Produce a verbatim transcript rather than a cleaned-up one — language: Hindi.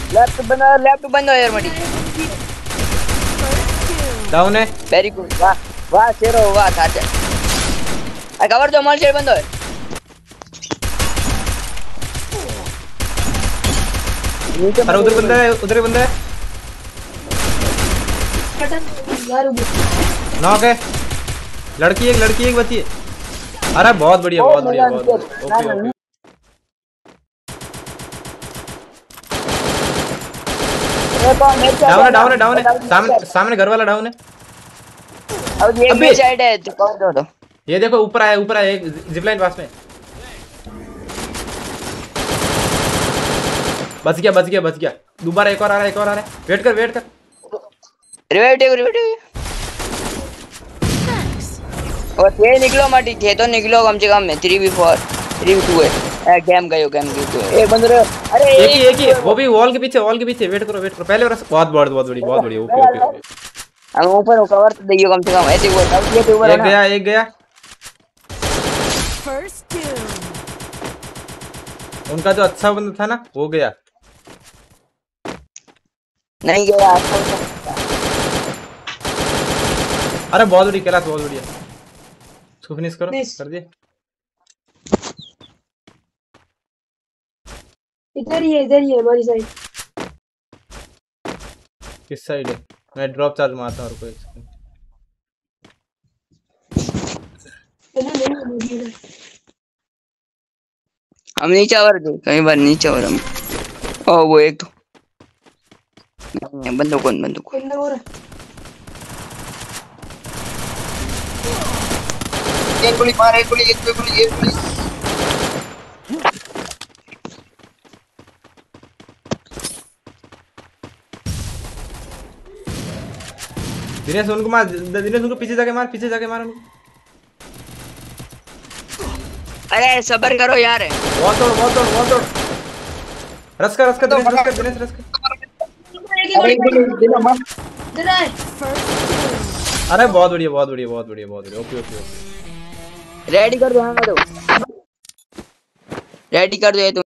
लेफ्ट बंदा लेफ्ट बंदा यार मडी डाउन है। वेरी गुड वाह वाह शेरो वाह था आ कवर दो मॉल शेर बंदो है अरे उधर बंदा है उधर बंदा है नॉक है लड़की एक लड़की एक बची है। अरे बहुत बढ़िया बहुत बढ़िया बहुत बढ़िया ओके ओके डाउन है डाउन है डाउन है सामने सामने घर वाला डाउन है। अब ये भी साइड है तो कौन दो दो ये देखो ऊपर आया ऊपर आया एक जिप लाइन पास में बच गया बच गया बच गया दोबारा एक और आ रहा है एक और आ रहा है वेट कर वेट कर रिवाइव रिवाइव और थे निकलो माटी थे तो निकलो कम से कम में three V four three V two है गेम गयो गेम गयो एक बंदे अरे एक ही एक ही वो भी वॉल के पीछे वॉल के पीछे वेट करो वेट करो पहले बहुत बहुत बहुत बड़ी बहुत बड़ी ओके ओके ओके हम ऊपर कवर तो दइयो कम से कम ऐसे वो ये तो ऊपर एक गया एक गया फर्स्ट उनका जो अच्छा बंदा था ना वो गया नहीं गया अरे बहुत बड़ी कैलाश बहुत बढ़िया इसको फिनिश करो कर दिए इधर ही है इधर ही है हमारी साइड किस साइड है मैं ड्रॉप चार्ज मारता हूं रुको एक सेकंड हम नीचे आवर दो कई बार नीचे आवर हम ओ वो एक तो बंदो कौन बंदो कौन एक गोली मार एक गोली एक गोली एक गोली दिनेश उनको मार दिनेश उनको पीछे जाके मार पीछे जाके मार उनको अरे सब्र करो यार बहुत तोड़ बहुत तोड़ बहुत तोड़ रस कर रस कर दिनेश रस कर दिनेश रस कर अरे बहुत बढ़िया बहुत बढ़िया बहुत बढ़िया बहुत बढ़िया ओके ओके ओके रेडी कर दो हाँ दो रेडी कर दो ये तो